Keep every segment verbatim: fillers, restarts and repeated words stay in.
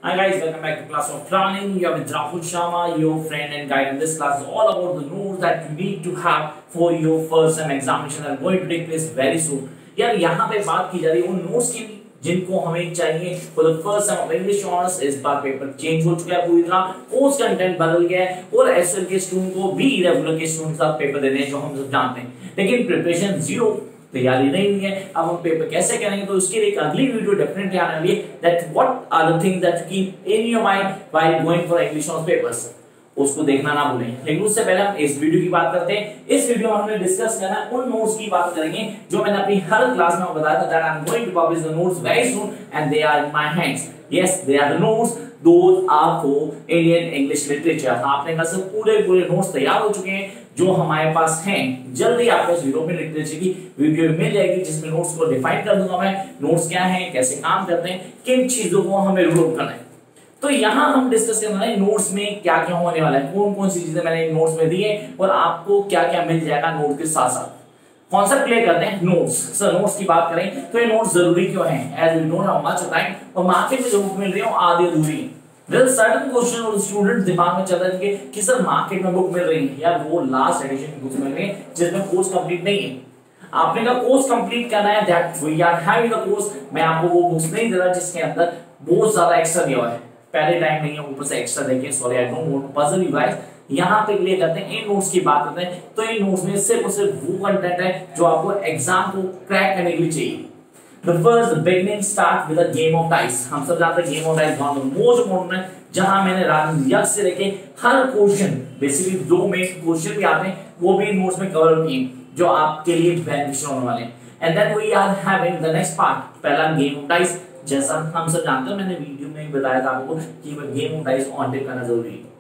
Hi guys, welcome back to class of planning. You are with Rahul Sharma, your friend and guide. And this class is all about the notes that you need to have for your first sem examination that are going to take place very soon. यार यहाँ पे बात की जा रही है उन notes की जिनको हमें चाहिए for the first sem of English honours. इस बार पेपर चेंज हो चुका है पूरी तरह, कोर्स कंटेंट बदल गया है और एसएल के स्टूडेंट को भी रेगुलर के स्टूडेंट के साथ पेपर देने हैं जो हम सब जानते हैं, लेकिन प्रिपरेशन जीरो, तैयारी नहीं हुई है। अब हम पेपर कैसे करेंगे तो उसके लिए एक अगली वीडियो डेफिनेटली आने वाली है that what are the things that you keep in your mind while going for English honours papers, उसको देखना ना भूलें। लेकिन उससे पहले हम इस वीडियो की बात करते हैं। इस वीडियो में हमने डिस्कस करना है उन नोट्स की बात करेंगे जो मैंने अपनी हर क्लास में बताया था that I am going to publish the notes very soon and they are in my hands. Yes, they are the notes, those are for Indian English literature. आपने कहा सब पूरे पूरे नोट्स तैयार हो चुके हैं जो हमारे पास हैं। जल्दी आपको इस यूरोपियन लिटरेचर की वीडियो मिल जाएगी जिसमें नोट्स को डिफाइन कर दूंगा मैं, नोट्स क्या हैं, कैसे काम करते हैं, किन चीजों को हमें रूल करना है। तो यहाँ हम डिस्कस करना है नोट्स में क्या क्या होने वाला है, कौन कौन सी चीजें मैंने नोट्स में दी है और आपको क्या क्या मिल जाएगा नोट के साथ साथ। कॉन्सेप्ट क्लियर करते हैं नोट्स। सर नोट्स की बात करें तो ये नोट्स जरूरी क्यों हैं? As we don't have much time और मार्केट में जो बुक मिल रही है आधी अधूरी है। There are certain question और स्टूडेंट दिमाग में चल रहा है कि सर मार्केट में बुक मिल रही है यार, वो लास्ट एडिशन की बुक्स मिल रही है जिसमें कोर्स कंप्लीट नहीं है। आपने का कोर्स कंप्लीट करना है, that we are having the course. मैं आपको वो बुक्स नहीं दे रहा जिसके अंदर बहुत ज्यादा एक्स्ट्रा दिया हुआ है, पहले टाइम नहीं है ऊपर से एक्स्ट्रा देखिए। Sorry I don't want to puzzle you guys. यहाँ पे क्लियर करते हैं इन नोट्स की बात करते हैं तो इन नोट्स में सिर्फ और सिर्फ वो कंटेंट है जो आपको एग्जाम को क्रैक करने के लिए चाहिए। The first the beginning start with a game of dice। हम सब जानते हैं game of dice one of the most important है जहां मैंने राजनीति यज्ञ से लेके हर क्वेश्चन बेसिकली दो मेन क्वेश्चन भी आते हैं वो भी नोट्स में कवर किए जो आपके लिए बेनिफिशियल होने वाले हैं। And then we are having the next part, पहला गेम ऑफ डाइस। जैसा हम सब जानते हैं, मैंने वीडियो में भी बताया था आपको कि game of dice on tick करना जरूरी है।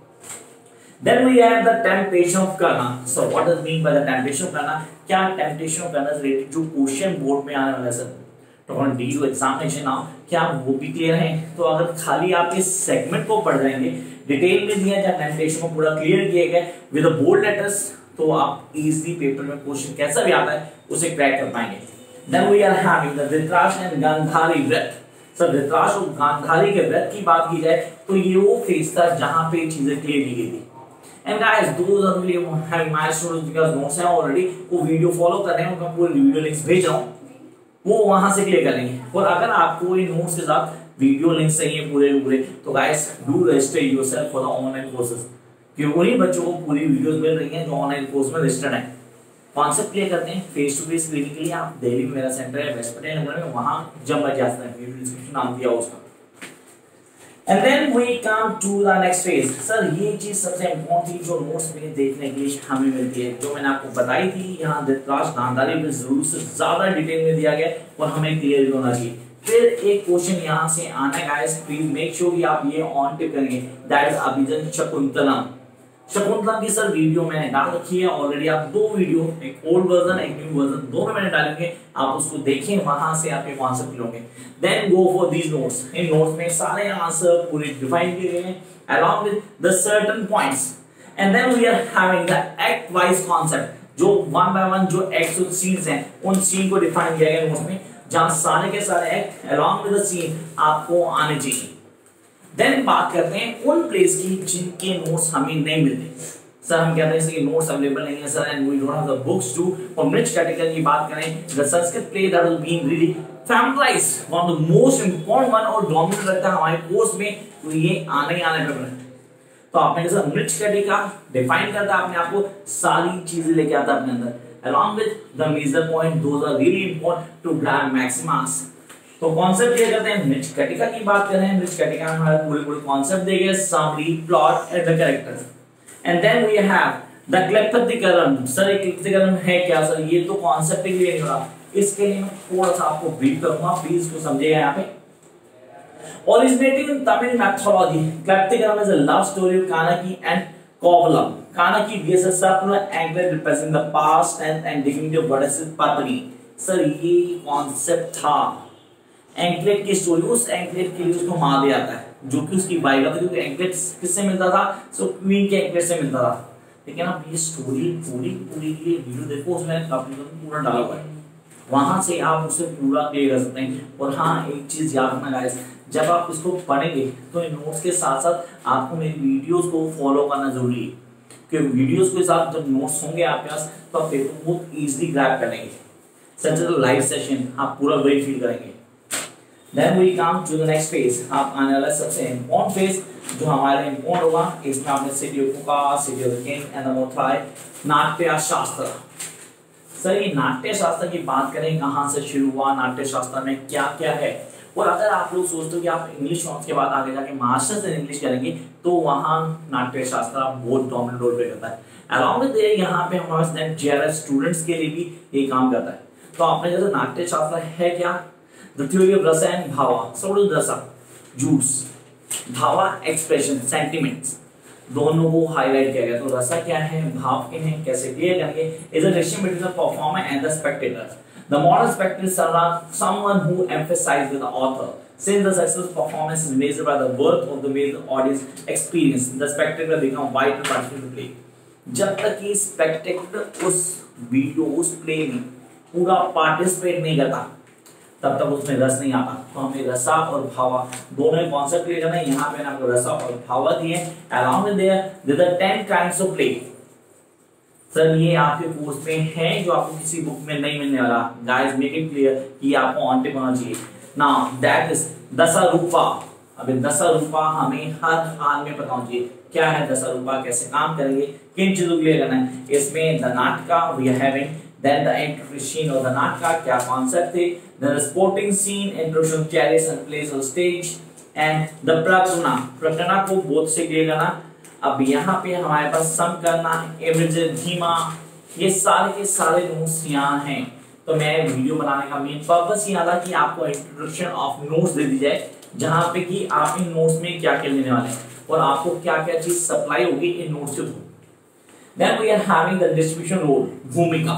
Then we have the temptation of करना। So what does mean by the temptation of करना? क्या temptation of करना से रिलेटेड जो क्वेश्चन बोर्ड में आने वाला है sir D two examination now, क्या वो भी क्लियर है? तो अगर खाली आप इस सेगमेंट को पढ़ जाएंगे, डिटेल में दिया जाए टेम्पटेशन को पूरा क्लियर किया गया विद द बोल्ड लेटर्स, तो आप इजीली पेपर में क्वेश्चन कैसा भी आता है उसे क्रैक कर पाएंगे। Then we are having the Dhritarashtra and Gandhari व्रत। सर धृतराष्ट्र और गांधारी के व्रत की बात की जाए तो ये वो फेज था जहां पे चीजें क्लियर की गई थी। And guys those are really having my students because notes हैं ऑलरेडी, वो वीडियो फॉलो कर रहे हैं, उनको पूरे वीडियो लिंक्स भेज रहा हूं, वो वहां से क्लियर करेंगे। और अगर आपको इन नोट्स के साथ वीडियो लिंक चाहिए पूरे पूरे तो guys do register yourself for the online courses, क्योंकि उन्हीं बच्चों को पूरी वीडियोस मिल रही हैं जो ऑनलाइन कोर्स में रजिस्टर्ड हैं। कॉन्सेप्ट क्लियर करते हैं फेस टू फेस क्लिनिक के लिए आप दिल्ली में मेरा सेंटर है वेस्ट पटेल नगर में, वहां जब मर्जी आ सकते हैं, वीडियो डिस्क्रिप्शन नाम दिया उसका। And then we come to the next phase. Sir ये चीज सबसे इंपॉर्टेंट थी जो नोट्स में देखने के लिए हमें मिलती है, जो मैंने आपको बताई थी। यहाँ धृतराष्ट्र गांधारी में जरूर से ज्यादा डिटेल में दिया गया और हमें क्लियर भी होना चाहिए। फिर एक क्वेश्चन यहाँ से आना है गाइस, प्लीज मेक श्योर कि आप ये ऑन टिक करेंगे, that is Abhijnanashakuntalam. Shakuntalam की सर वीडियो मैंने डाल रखी है ऑलरेडी, आप दो वीडियो, एक ओल्ड वर्जन एक न्यू वर्जन, दोनों मैंने डालेंगे, आप उसको देखें, वहां से आपके कॉन्सेप्ट मिलेंगे। Then go for these notes. इन नोट्स में सारे आंसर पूरे डिफाइन किए गए हैं along with the certain points and then we are having the act wise concept, जो वन बाय वन जो एक्ट्स और सीन्स हैं उन सीन को डिफाइन किया गया नोट्स में, जहां सारे के सारे act along with the scene आपको आने चाहिए। देन बात करते हैं उन प्लेस की जिनके नोट्स हमें नहीं मिलते। सर हम कहते हैं कि नोट्स अवेलेबल नहीं है sir and we don't have the books too. और मिच कैटेगरी की बात करें, the Sanskrit play that is being really familiarised, one of the most important one और डोमिनेट रहता है हमारे कोर्स में, तो ये आने ही आने पेपर है। तो आपने जैसा मिच कैटेगरी का डिफाइन करता है, अपने आपको सारी चीजें लेके आता है अपने अंदर along with the major point, those are really important to grab maximus। तो कॉन्सेप्ट क्लियर करते हैं। मिच कैटिका की बात कर रहे हैं, मिच कैटिका में हमारे पूरे पूरे कॉन्सेप्ट देंगे, summary, plot and the characters. And then we have the Silappatikaram. Sir ये क्लेप्तिकरण है क्या सर? ये तो कॉन्सेप्ट ही नहीं हो रहा, इसके लिए मैं थोड़ा सा आपको ब्रीफ करूंगा, प्लीज इसको समझिएगा। यहाँ पे originating in Tamil mythology, Silappatikaram is a love story of Kanaki and Kovalam. Kanaki bears a circular anklet representing the past and and dignity of goddess Patani। Sir ये कॉन्सेप्ट था एंकलेट की story, उस anklet के लिए उसको मार दिया जाता है जो कि उसकी वाइफ था, क्योंकि एंकलेट किससे मिलता था? सो क्वीन के एंकलेट से मिलता था। लेकिन आप ये स्टोरी पूरी पूरी की वीडियो देखो, उसमें काफी पूरा डाला हुआ है, वहां से आप उसे पूरा क्लियर कर सकते हैं। और हाँ एक चीज याद रखना गाइस, जब आप इसको पढ़ेंगे तो इन नोट्स के साथ साथ आपको मेरी वीडियोस को फॉलो करना जरूरी है, क्योंकि वीडियोस के साथ जब नोट्स होंगे आपके पास तो आप पेपर बहुत इजीली ग्रैब कर लेंगे। सच एज लाइव सेशन आप पूरा वही फील करेंगे। Then we come to the next phase। आप आने वाला सबसे इम्पोर्टेंट फेज जो हमारे इम्पोर्टेंट होगा, इसमें आपने सिटी ऑफ कुका, city of king and the मोथाई नाट्य शास्त्र। सर ये नाट्य शास्त्र की बात करें, कहाँ से शुरू हुआ, नाट्य शास्त्र में क्या क्या है, और अगर आप लोग सोचते हो कि आप इंग्लिश नॉट्स के बाद आगे जाके मास्टर्स इन इंग्लिश करेंगे तो वहाँ नाट्य शास्त्र बहुत डोमिनेंट रोल प्ले करता है। अलॉन्ग विद देयर यहाँ पे हमारे पास जेआरएफ स्टूडेंट्स के लिए भी ये काम करता है। तो आपने जैसे नाट्य शास्त्र है क्या, the theory of rasa and bhava. So rasa juice, Bhawa expression sentiments, दोनों को हाईलाइट किया गया। तो रसा क्या है, भाव क्या है, कैसे क्लियर करेंगे, is a relation between the performer and the spectator. The modern spectator is someone who emphasizes with the author. Since the successful performance is measured by the worth of the way the audience experience, the spectator become vital participant to play. जब तक कि spectator उस video उस play में पूरा participate नहीं करता तब तक उसमें रस नहीं आता। तो हमें रसा और भावा दोनों कॉन्सेप्ट क्लियर करना है। यहाँ पे आपको रसा और भावा दिए। Along with there, there are ten kinds of play। Sir ये आपके कोर्स में है जो आपको किसी बुक में नहीं मिलने वाला। गाइस मेक इट क्लियर कि आपको ऑन टिप होना चाहिए। Now that is Dasharupa. अबे दशरूपा हमें हर हाल में पता होना चाहिए क्या है दशरूपा, कैसे काम करेंगे, किन चीजों के लिए करना है। इसमें the nataka we are having, then the introduction of the nataka, क्या कॉन्सेप्ट थे, then sporting scene, introduction chariots and place on stage, and the prakarana. Prakarana को बोध से क्लियर करना। अब यहाँ पे हमारे पास सम करना है, एवरेज, धीमा, ये सारे के सारे नोट्स यहाँ हैं। तो मैं वीडियो बनाने का मेन पर्पस ये था कि आपको इंट्रोडक्शन ऑफ नोट्स दे दी जाए, जहाँ पे कि आप इन नोट्स में क्या क्या लेने वाले हैं और आपको क्या क्या चीज सप्लाई होगी इन नोट्स के through. Then we are having the distribution role, bhumika.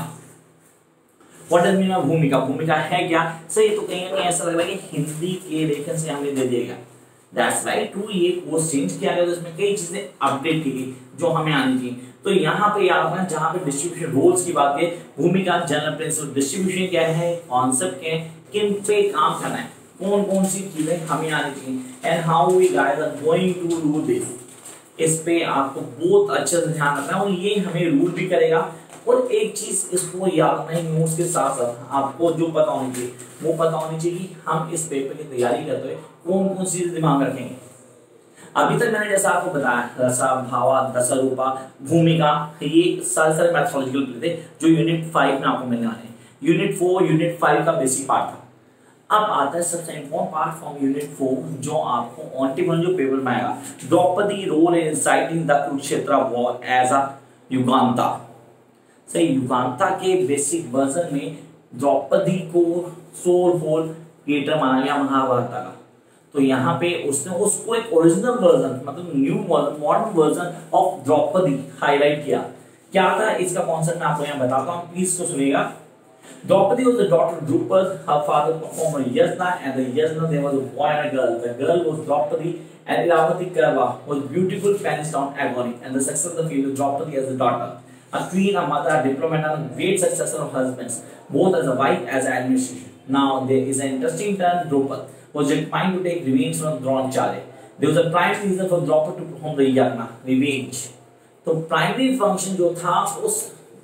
What does mean bhumika? भूमिका है क्या? सही तो कहीं ना कहीं ऐसा लग रहा है कि हिंदी के लेखन से हमें दे दिएगा। That's right, टू ये कोर्स चेंज किया गया तो इसमें कई चीजें अपडेट की गई जो हमें आनी चाहिए। तो यहाँ पे याद रखना, जहाँ पे डिस्ट्रीब्यूशन रोल्स की बात है, भूमिका, जनरल प्रिंसिपल, डिस्ट्रीब्यूशन क्या है, कॉन्सेप्ट क्या है, किन पे काम करना है, कौन कौन सी चीजें हमें आनी चाहिए, and how we guys are going to do this. इस पे आपको बहुत अच्छे से ध्यान रखना है और ये हमें रूल भी करेगा। और एक चीज इसको याद रखना है, नोट्स के साथ साथ आपको जो पता होनी चाहिए वो पता होनी चाहिए कि हम इस पेपर की तैयारी करते हुए कौन कौन सी चीज दिमाग रखेंगे। अभी तक मैंने जैसा आपको बताया रसा, भावा, दशरूपा, भूमिका, ये सारे सारे मैथोलॉजिकल प्ले थे जो यूनिट फाइव में आपको मिलने वाले हैं। यूनिट फोर यूनिट फाइव का बेसिक पार्ट था। अब आता है सबसे important part from unit four जो आपको ऑन जो पेपर में आएगा, Draupadi role in inciting the Kurukshetra war as a Yuganta. सही, युगांता के बेसिक वर्जन में द्रौपदी को सोलफुल क्रिएटर माना गया महाभारत का। तो यहाँ पे उसने उसको एक ओरिजिनल वर्जन, मतलब new modern version of Draupadi highlight किया। क्या था इसका कॉन्सेप्ट मैं आपको यहाँ बताता हूँ, प्लीज तो सुनिएगा। Draupadi was the daughter of Drupad. Her father performed Yajna, and the Yajna there was a boy and a girl. The girl was Draupadi, and Iravati Karva was beautiful, vanished on agony, and the success of the field was Draupadi as the daughter. A queen, a mother, a diplomat, and a great successor of husbands, both as a wife as an administration. Now there is an interesting turn. Draupad was determined to take revenge from Dronacharya. There was a prime reason for Draupad to perform the yajna, revenge. तो primary function जो था उस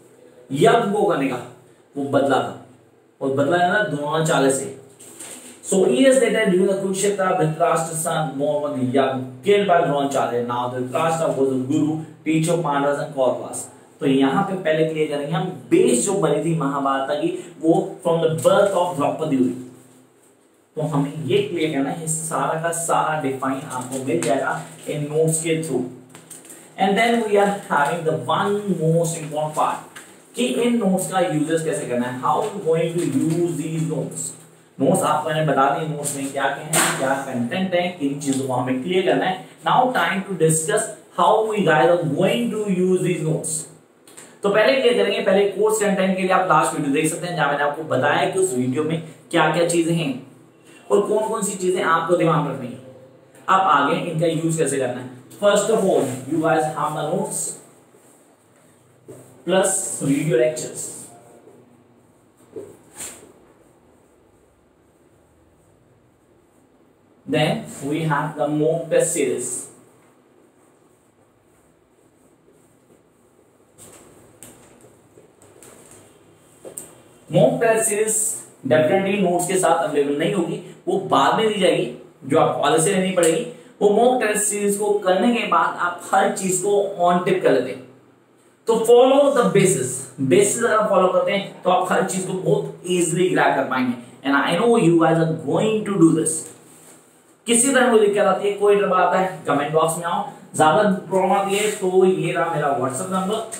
यज्ञ को करने का वो बदला था, और बदला है ना द्रोणाचार्य से। So years later, during the Kurukshetra, Dhritarashtra's son born was young, killed by Dronacharya. Now Dhritarashtra was a guru, teacher of Pandavas and Kauravas. तो यहाँ पे पहले क्लियर करेंगे हम बेस जो बनी थी महाभारत की वो from the birth of Draupadi हुई। तो हमें ये क्लियर करना है, सारा का सारा डिफाइन आपको मिल जाएगा इन नोट्स के through. And then we are having the one most important part कि इन नोट्स का यूजेस कैसे करना है, how you going to use these notes. Notes आपको मैंने बता दी नोट्स में क्या क्या है, क्या कंटेंट है, किन चीजों को हमें क्लियर करना है। Now time to discuss how we guys are going to use these notes. तो पहले क्या करेंगे, पहले कोर्स कंटेंट के लिए आप लास्ट वीडियो देख सकते हैं जहां मैंने आपको बताया कि उस वीडियो में क्या क्या चीजें हैं और कौन कौन सी चीजें आपको दिमाग में रखनी है। अब आगे इनका यूज कैसे करना है। First of all you guys have the notes plus video lectures. Then we have the mock test series. Mock test series definitely notes के साथ अवेलेबल नहीं होगी, वो बाद में दी जाएगी, जो आप कॉलेज से लेनी पड़ेगी। वो मॉक टेस्ट सीरीज को करने के बाद आप हर चीज को ऑन टिप कर लेते हैं। तो फॉलो द बेसिस, बेसिस अगर फॉलो करते हैं तो आप हर चीज को बहुत इजीली ग्रैब कर पाएंगे। And I know you guys are going to do this. किसी तरह कोई दिक्कत आती है, कोई डर आता है, कमेंट बॉक्स में आओ। ज्यादा प्रॉब्लम आती है तो ये रहा मेरा WhatsApp number,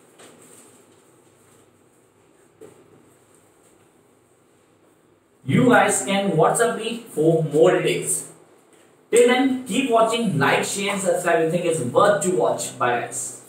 you guys can WhatsApp me for more details. Till then, keep watching, like, share, and subscribe. Everything is worth to watch. Bye guys.